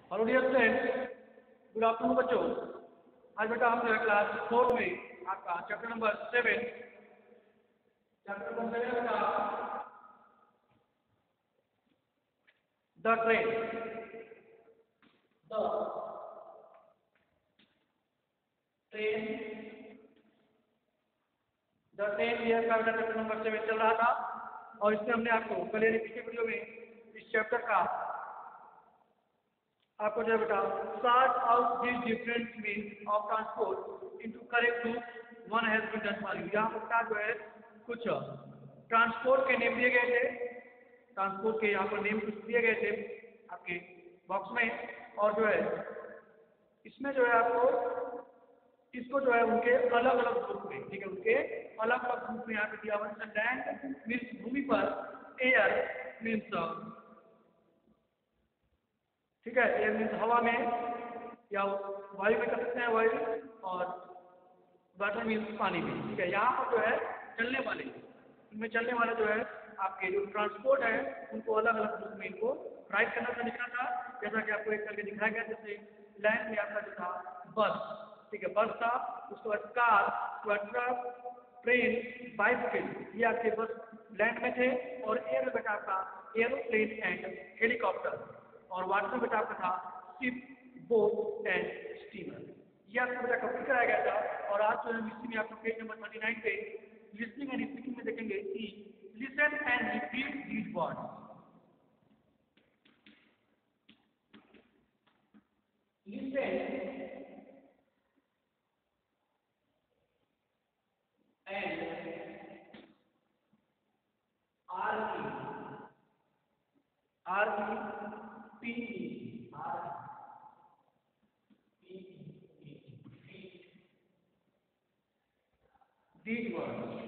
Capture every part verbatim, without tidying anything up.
Hello dear students, good afternoon बच्चों। आज बेटा हम जो है क्लास फोर में आपका chapter number seven chapter number seven बेटा the train the train the train ये का बेटा चैप्टर नंबर सेवन चल रहा था और इसमें हमने आपको कल यानी पिछले वीडियो में इस चैप्टर का आपको जो है बेटा sort out these different means of transport into correct group one has been done for you। यहाँ पर बेटा जो है कुछ ट्रांसपोर्ट के नेम दिए गए थे, ट्रांसपोर्ट के यहाँ पर नेम कुछ दिए गए थे आपके बॉक्स में, और जो है इसमें जो है आपको इसको जो है उनके अलग अलग ग्रुप में, ठीक है, उनके अलग अलग ग्रुप में यहाँ पे दिया हुआ है। लैंड मीन्स भूमि पर, एयर मीन्स ठीक है, एयर मीन्स हवा में या वायु में कर सकते हैं वायु, और वाटर मीन्स पानी में, ठीक है। यहाँ पर जो है चलने वाले इनमें चलने वाले जो है आपके जो ट्रांसपोर्ट है उनको अलग अलग ग्रुप में इनको राइट करना था, लिखना था, जैसा कि आपको एक करके दिखाया गया। जैसे लैंड में आपका जो था बस, ठीक है, बस था, उसके बाद कार, उसके बाद ट्रक, ट्रेन, बाइसिकल, ये आपके बस लैंड में थे। और एयर में बेटा आपका एरोप्लेन एंड हेलीकॉप्टर, और वाटर में बेटा आपका था शिप, बोट एंड स्टीमर। ये आपको बेटा कंप्लीट कराया गया था। और आज जो है हिस्ट्री में आपको पेज नंबर थर्टी नाइन पे लिसनिंग एंड स्पीकिंग में देखेंगे कि listen and repeat these words. Listen and R R P E R P E these words,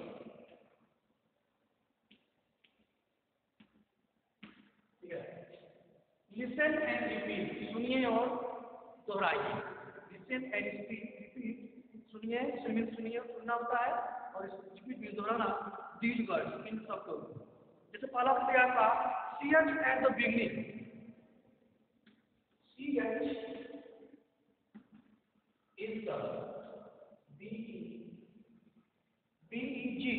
ठीक है। Listen and repeat, सुनिए और दोहराइए। Listen and repeat, सुनिए, सुनिए सुनिए सुनना होता है, और रिपीट भी दोहराना। These words, इन शब्दों, जैसे पहला बताया था C H at the beginning, C H is the B E B E G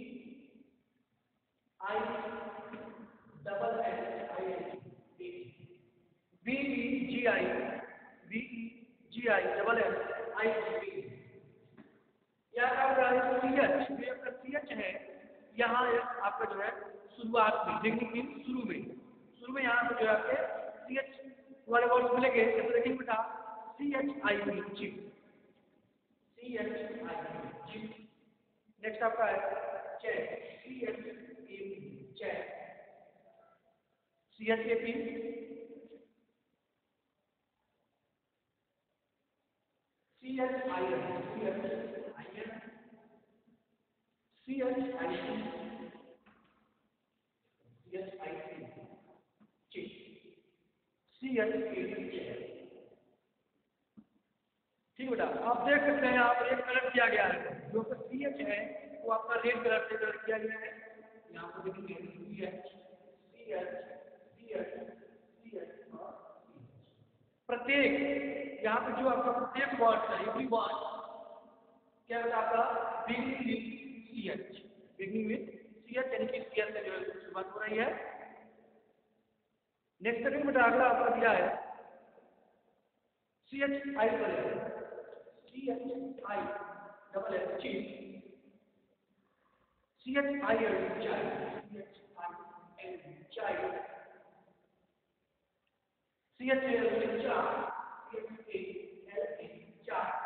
I double S I N B E G I B E G I double S I N। यह आपका C H, ये आपका C H है, यहाँ आपका जो है शुरुआत में, बिगिनिंग मीन शुरू में, शुरू में यहाँ पे जो है आपके C H वाले वर्ड मिलेंगे। जैसे देखेंगे बेटा C H I E chip, C H I E chip. Next आपका है check, C H A P check, C H A P C H I N C H I N C H I C C H I C chip, C H A P check. ठीक बेटा, आप देख सकते हैं आप red colour किया गया है, जो कि सी एच है वो आपका रेड कलर से कलर किया गया है। यहाँ पर देखेंगे C H C H C H C H प्रत्येक, यहाँ पे जो आपका प्रत्येक वर्ड है, एवरी वर्ड क्या होता है आपका beginning with C H, beginning with C H यानी कि सी एच से जो है शुरुआत हो रही है। नेक्स्ट सेकंड बेटा अगला आपका दिया है C H I colour, C H I double S chief, C H I L child, C H I L child, C H A L child, C H A L A child,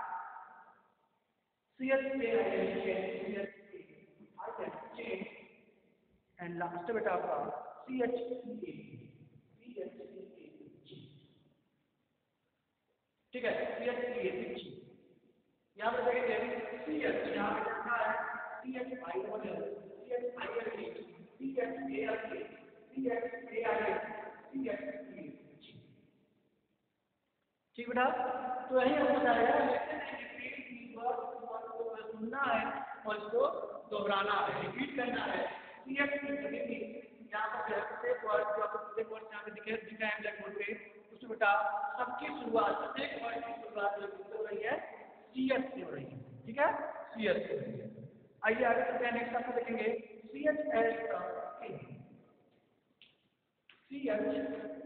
C H A I L chain, C H A I L chain, and last बेटा आपका C H E A C H E A G, ठीक है, C H E A G। यहाँ पे देखेंगे C H, यहाँ पे लिखा है C H I double L, C H I L A, C H A L A, C H A I L, C H E G. ठीक बेटा, तो यही हम बताएगा सुनना है और इसको दोहराना है, रिपीट करना है। सी एच यहाँ पर प्रत्येक वर्ड जो आपको प्रत्येक वर्ड यहाँ पे दिखे दिखा है ब्लैक बोर्ड पे, उसमें बेटा सबकी शुरुआत, प्रत्येक वर्ड की शुरुआत जो हो रही है सी एच से हो रही है, ठीक है, सी एच से। आइए आगे चलते हैं, नेक्स्ट आपको देखेंगे C H S C H S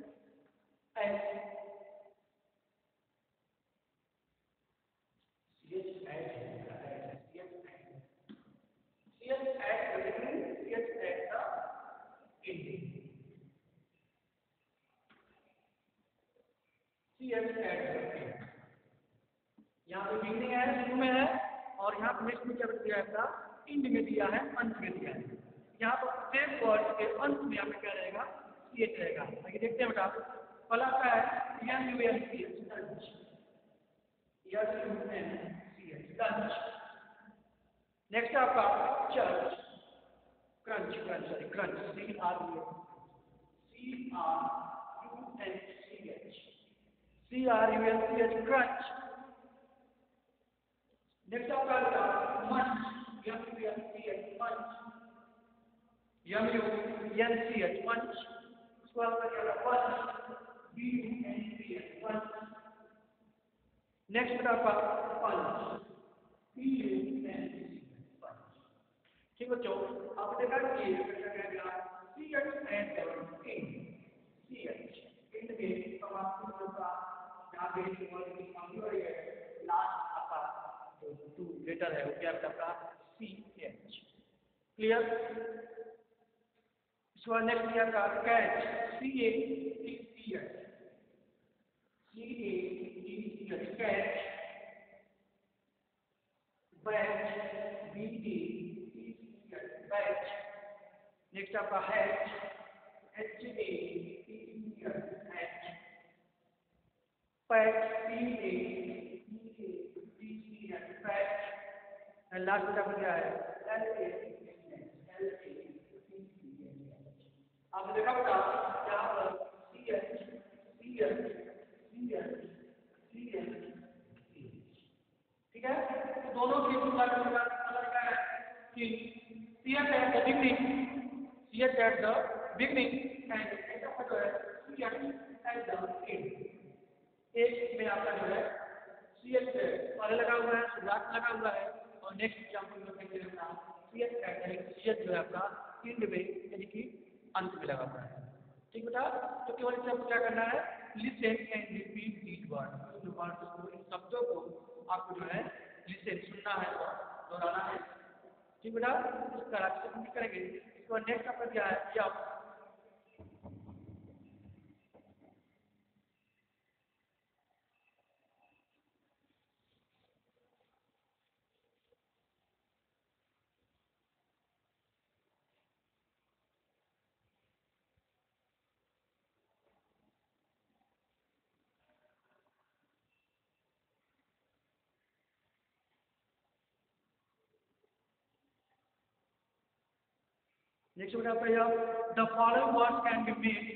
यहाँ पे बिगनिंग है, शुरू में है, और यहाँ पे नेक्स्ट में क्या दिया है आपका, इंड में दिया है, अंत में दिया है। यहाँ पर प्रत्येक वर्ड के अंत में आपका क्या रहेगा, सी एच रहेगा। आइए देखते हैं बेटा, पहला क्या है M U N C H, lunch, M U N C H, lunch. Next आपका church, crunch, crunch sorry crunch, C R U C R U N C H, C R U N C H, crunch. Next आपका munch, M U N C H, munch, M U N C H, munch. उसको आपका क्या होगा, punch, B U N C H, punch. Next आपका punch, P you N C H, punch. ठीक बच्चों, आपने देखा कि ये क्या गया, C H end in, C H इन के समाप्ति का यहाँ पे वर्ड की समाप्ति हो रही है, लास्ट आपका जो टू लेटर है वो क्या है आपका, सी एच। क्लियर? इसके बाद नेक्स्ट क्या आपका catch, C A T C H, C A T C H, catch. Batch, B A T C H, batch. Next आपका hatch, H A T C H, hatch. Patch, P A T C H, patch. And last में आपका क्या है, L A L ए। आपने देखा बेटा यहाँ पर C H C H C H C H, ठीक है। तो दोनों की तुलना करने का क्या है कि C H at the beginning, C H at the beginning and जो है C H at the end. एक में आपका जो है सी एच पहले लगा हुआ है, शुरुआत में लगा हुआ है, और नेक्स्ट एग्जाम्पल में देखते हैं C H at C H जो है आपका एंड में यानी कि अंत में लगा हुआ है। ठीक बेटा, तो केवल इससे आपको क्या करना है, listen and repeat these word, इन वर्ड्स को, इन शब्दों को आपको जो है लिसन, सुनना है और दोहराना है। ठीक बेटा, इस तरह से हम करेंगे। इसके बाद नेक्स्ट आपका क्या है, जब। नेक्स्ट बेटा आपका यह, the following words can be made,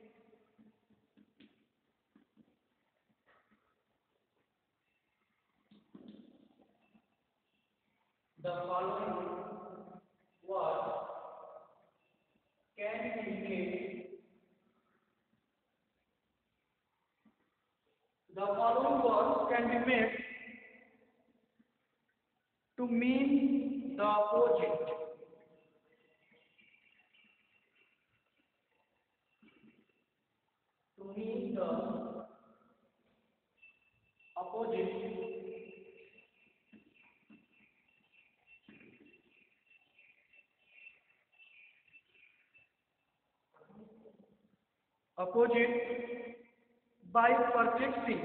the following words can be made, the following words can be made to mean the opposite, to mean the opposite, opposite by prefixing,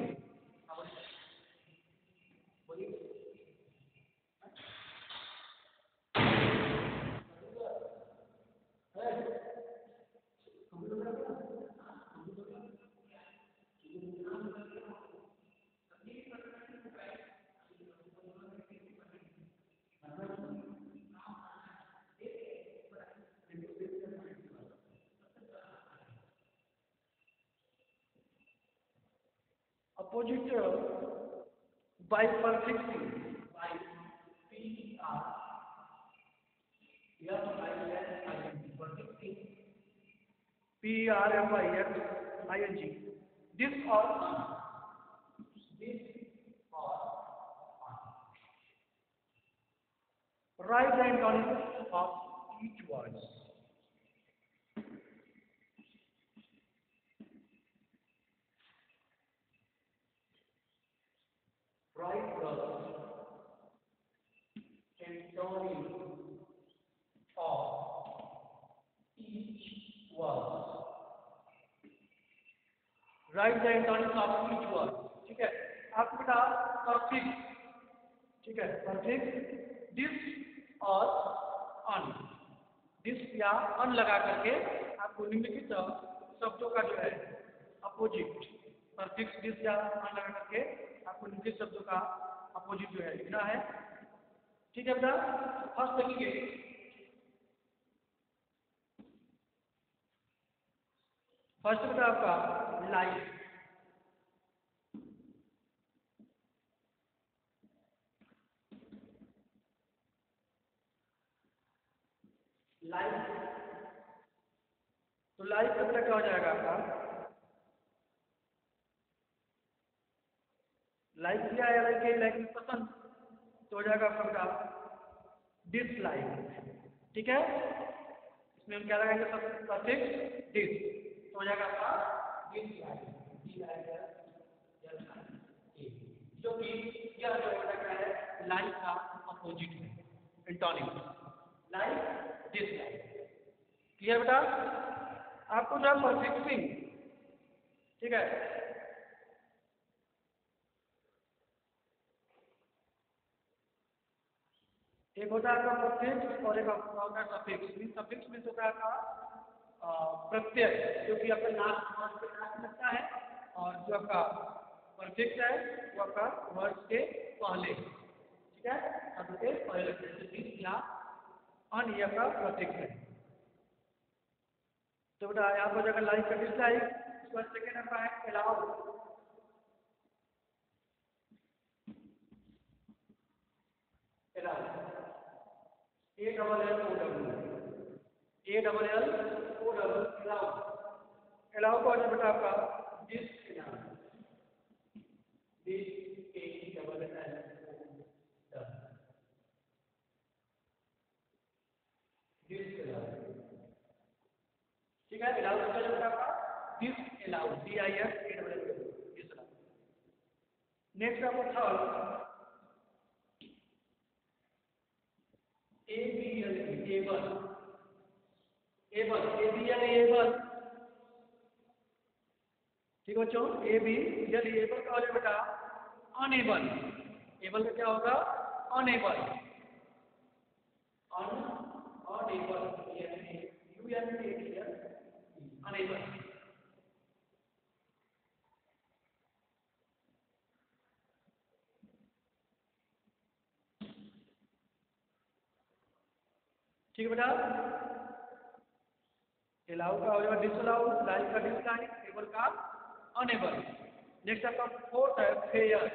opposite by prefixing, by P R F I N I N G, prefixing P R F I X I N G, this or Write the antonyms of each word. Write the antonyms of each word. Write the antonyms of each word. ठीक है, आपको बेटा perfect, ठीक है, perfect this और on, this या on लगा करके आपको निम्नलिखित शब्दों का जो है अपोजिट, perfect this या on लगा करके आपको निम्नलिखित शब्दों का अपोजिट जो है लिखना है। ठीक है बेटा, फर्स्ट लिखिए फर्स्ट बेटा आपका लाइफ, लाइफ तो लाइफ का बेटा क्या हो जाएगा आपका, लाइक किया है लाइक है लाइक पसंद, तो हो जाएगा आपका बेटा डिसलाइक। ठीक है, इसमें हम क्या लगाएंगे सब सफिक्स डिस, तो हो जाएगा आपका डिसलाइक, जो कि यह जो बेटा क्या है लाइक का अपोजिट है, एंटोनिम लाइक डिसलाइक। क्लियर बेटा, आपको जो है परफिक्सिंग, ठीक है, एक होता है आपका प्रत्यय और एक होता है सफिक्स। सफिक्स में होता है आपका प्रत्यय जो कि आपका लास्ट वर्ड के साथ लगता है, और जो आपका परफिक्स है वो आपका वर्ड के पहले, ठीक है, शब्द के पहले लगते हैं, जैसे या अन ये आपका प्रत्यक्ष है। तो बेटा यहाँ पर जगह लाइक का डिसलाइक, उसके बाद सेकेंड आपका है allow, allow A double L O W, A double L O W allow, allow का जो बेटा आपका dis allow, dis A double L O dis allow. ठीक है, अलाउ का जो बेटा आपका dis allow, D I S A double L dis allow. Next आपका third A B L able, able A B L able, ठीक बच्चों, ए B L able का हो जाएगा बेटा अनेबल, एबल का क्या होगा unable, un unable U N A B L unable. ठीक है बेटा, अलाउ का हो जाएगा डिसअलाउ, लाइक का डिसलाइक, एबल का अनेबल। नेक्स्ट आपका फोर्थ है फेयर,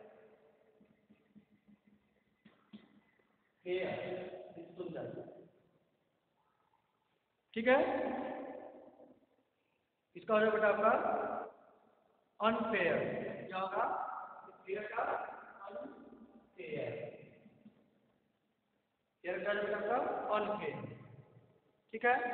फेयर सुंदर, ठीक है, इसका हो जाएगा बेटा आपका अनफेयर, क्या होगा फेयर का अनफेयर, फेयर का जो बेटा आपका अनफेयर। ठीक है,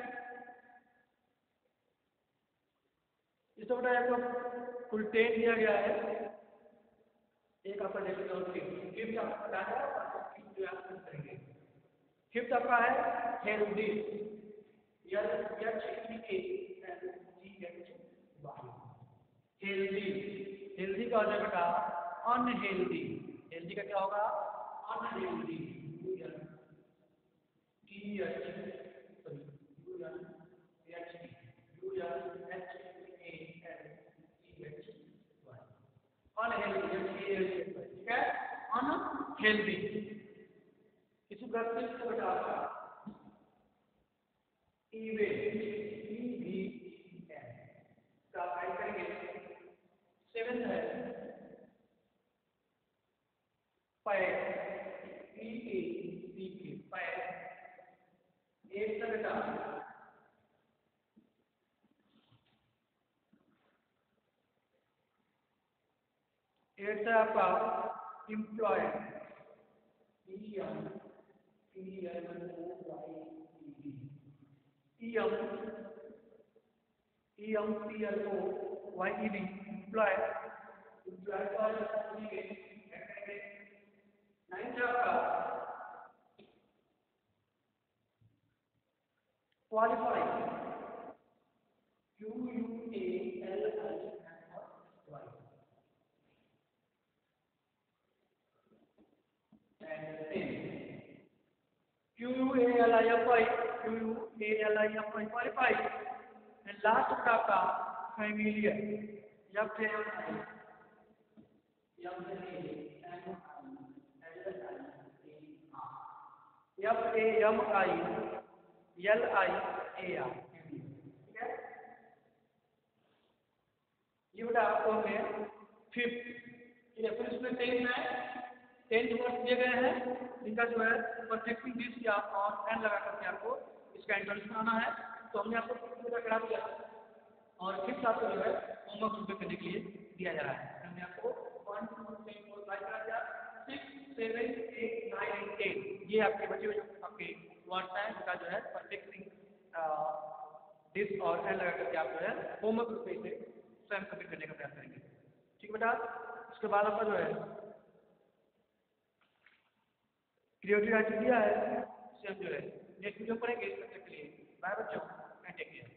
इसको बेटा आपको कुल टेन दिया गया है, एक आपका देखिए और फिफ्थ, फिफ्थ आपका बताया है, फिफ्थ जो आप करेंगे, फिफ्थ आपका है healthy, L H E A L D H Y, healthy, healthy का हो जाएगा बेटा अनहेल्दी, हेल्दी का क्या होगा unhealthy, U N T H sorry U N H U N H A L T H Y, unhealthy, ठीक है, unhealthy. इसी प्रकार से बेटा आपका इवेंट, ई वी एन का फाइल करेंगे। सेवेंथ है पैड, पी ए डी के पैड, एट है बेटा एट है आपका employ, E M E M O Y E D, E M E M P L O Y E D, employ, employ पर nine आपका qualify, Q U A L I Y, Q U A L I F I, Q U A L I F I, qualify, and last of आपका familiar, F A M I, F A M I, F A M I, L I A R, ठीक है? ये बेटा आपको हमने fifth, ठीक है? फिर इसमें टेंथ में टेंथ वर्ड दिए गए हैं, इनका जो है परफेक्टिंग दिस या और एन लगा करके आपको इसका इंट्रोडक्शन आना है, तो हमने आपको पूरा करा दिया और फिफ्थ आपको जो है होमवर्क प्रिपेयर करने के लिए दिया जा रहा है। हमने आपको one two three four five करा दिया, six seven eight nine and ten ये आपके बचे हुए जो आपके वर्ड्स हैं इनका जो है परफेक्टिंग दिस और एन लगा करके आप जो है होमवर्क रूप से स्वयं कंप्लीट करने का प्रयास करेंगे, ठीक बेटा? उसके बाद आपका जो है क्रिएटिव राइटिंग दिया है, इसे हम जो है नेक्स्ट वीडियो पढ़ेंगे। तब तक के लिए बाय बच्चों, एंड टेक केयर।